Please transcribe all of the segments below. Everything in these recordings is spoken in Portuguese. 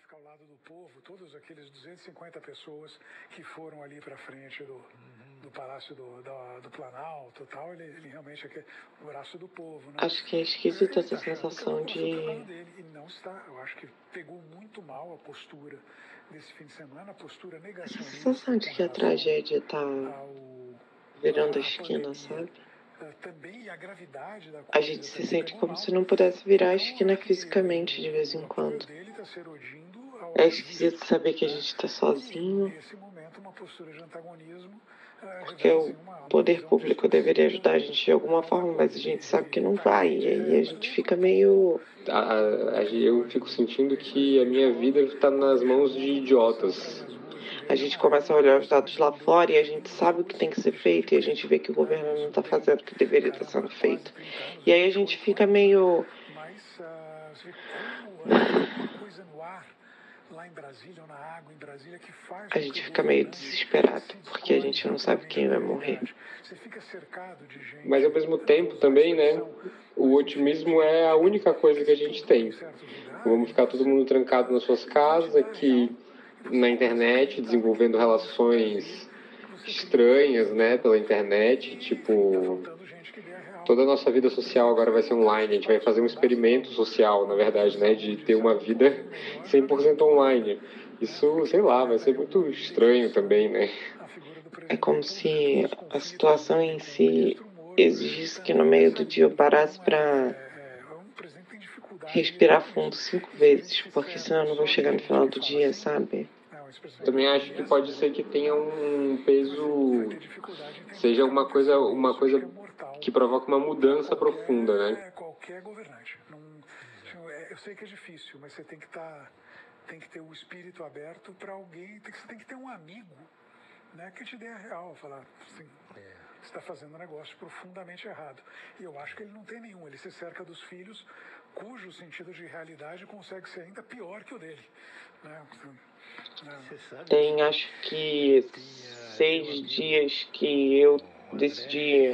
ficar ao lado do povo, todos aqueles 250 pessoas que foram ali para frente do Palácio do Planalto e tal, ele realmente é o braço do povo, né? Acho que é esquisita essa sensação de... E não está, eu acho que pegou muito mal a postura desse fim de semana, a postura negacionista. Essa sensação de que a tragédia tá virando a esquina, sabe? Também a gravidade da coisa. A gente se sente como se não pudesse virar a esquina fisicamente de vez em quando. É esquisito saber que a gente está sozinho, porque o poder público deveria ajudar a gente de alguma forma, mas a gente sabe que não vai, e aí a gente fica meio... Eu fico sentindo que a minha vida está nas mãos de idiotas. A gente começa a olhar os dados lá fora e a gente sabe o que tem que ser feito, e a gente vê que o governo não está fazendo o que deveria estar sendo feito. E aí a gente fica meio... A gente fica meio desesperado, porque a gente não sabe quem vai morrer. Mas ao mesmo tempo também, né, o otimismo é a única coisa que a gente tem. Vamos ficar todo mundo trancado nas suas casas, aqui na internet, desenvolvendo relações estranhas, né, pela internet, tipo... Toda a nossa vida social agora vai ser online, a gente vai fazer um experimento social, na verdade, né, de ter uma vida 100% online. Isso, sei lá, vai ser muito estranho também, né? É como se a situação em si exigisse que no meio do dia eu parasse para respirar fundo 5 vezes, porque senão eu não vou chegar no final do dia, sabe? Também acho que pode ser que tenha um peso, seja uma coisa que provoque uma mudança profunda, né? Qualquer governante. Eu sei que é difícil, mas você tem que ter o espírito aberto para alguém, você tem que ter um amigo, né, que te dê a real, falar assim, você está fazendo um negócio profundamente errado. E eu acho que ele não tem nenhum, ele se cerca dos filhos, cujo sentido de realidade consegue ser ainda pior que o dele, né? Tem, acho que 6 dias que eu decidi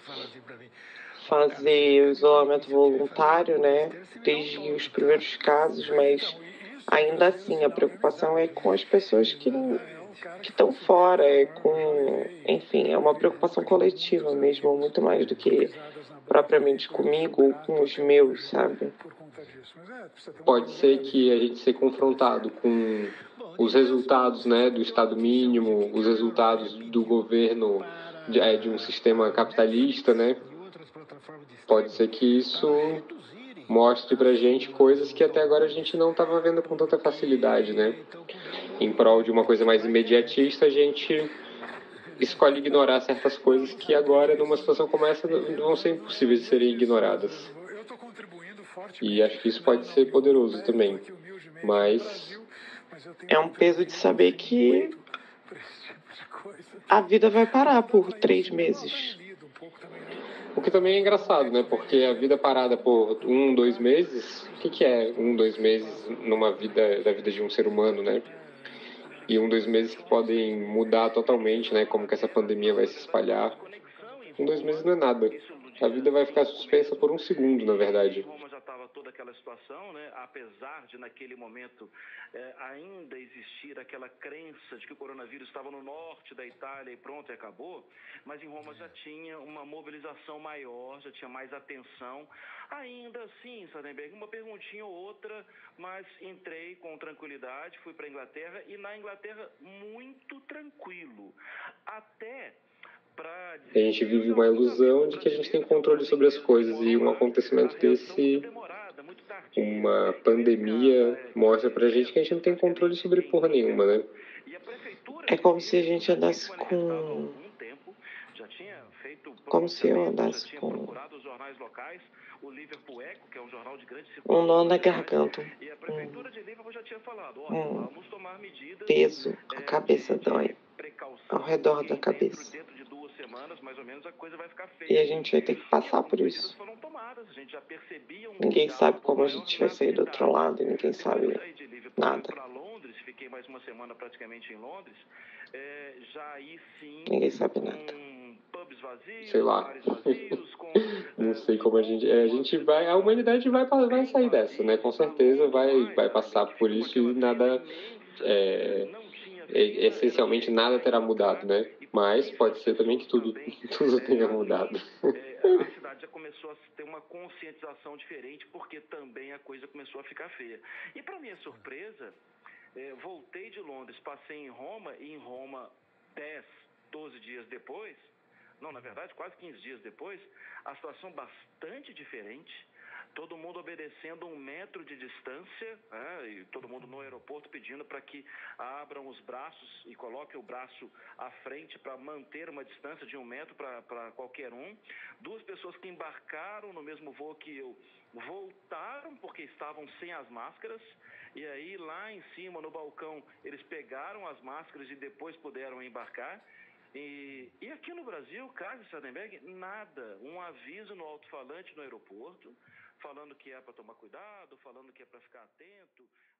fazer o isolamento voluntário, né, desde os primeiros casos, mas ainda assim a preocupação é com as pessoas que estão fora, enfim, é uma preocupação coletiva mesmo, muito mais do que propriamente comigo ou com os meus, sabe? Pode ser que a gente seja confrontado com os resultados, né, do Estado mínimo, os resultados do governo de um sistema capitalista, né? Pode ser que isso mostre pra gente coisas que até agora a gente não estava vendo com tanta facilidade, né? Em prol de uma coisa mais imediatista, a gente escolhe ignorar certas coisas que agora, numa situação como essa, vão ser impossíveis de serem ignoradas. E acho que isso pode ser poderoso também, mas... É um peso de saber que a vida vai parar por 3 meses. O que também é engraçado, né? Porque a vida parada por 1, 2 meses, o que é 1, 2 meses numa vida, da vida de um ser humano, né? E 1, 2 meses que podem mudar totalmente, né? Como que essa pandemia vai se espalhar. 1, 2 meses não é nada. A vida vai ficar suspensa por 1 segundo, na verdade. Toda aquela situação, né? Apesar de naquele momento ainda existir aquela crença de que o coronavírus estava no norte da Itália e pronto, e acabou, mas em Roma já tinha uma mobilização maior, já tinha mais atenção. Ainda assim, Sardenberg, uma perguntinha ou outra, mas entrei com tranquilidade, fui para a Inglaterra e na Inglaterra muito tranquilo. Até a gente vive uma ilusão de que a gente tem controle sobre as coisas e um acontecimento desse, uma pandemia, mostra pra gente que a gente não tem controle sobre porra nenhuma, né? É como se a gente andasse com... Como se eu andasse com um nó na garganta, um peso, a cabeça dói, ao redor da cabeça. E a gente vai ter que passar por isso. Ninguém sabe como a gente vai sair do outro lado, e ninguém sabe nada. Fiquei mais uma semana praticamente em Londres. já aí sim, Ninguém sabe nada. com pubs vazios, Sei lá. bares vazios, com... Não sei como a gente vai, a humanidade vai sair dessa, né? Com certeza vai passar por isso e nada, essencialmente nada terá mudado, né? Mas pode ser também que tudo tenha mudado. A cidade já começou a ter uma conscientização diferente, porque também a coisa começou a ficar feia. E para minha surpresa, voltei de Londres, passei em Roma, e em Roma 10, 12 dias depois, não, na verdade, quase 15 dias depois, a situação bastante diferente, todo mundo obedecendo 1 metro de distância, e todo mundo no aeroporto pedindo para que abram os braços e coloquem o braço à frente para manter uma distância de 1 metro para qualquer um. 2 pessoas que embarcaram no mesmo voo que eu voltaram porque estavam sem as máscaras, e aí lá em cima no balcão eles pegaram as máscaras e depois puderam embarcar. E aqui no Brasil, Carlos Sardenberg, nada. Um aviso no alto-falante no aeroporto, falando que é para tomar cuidado, falando que é para ficar atento.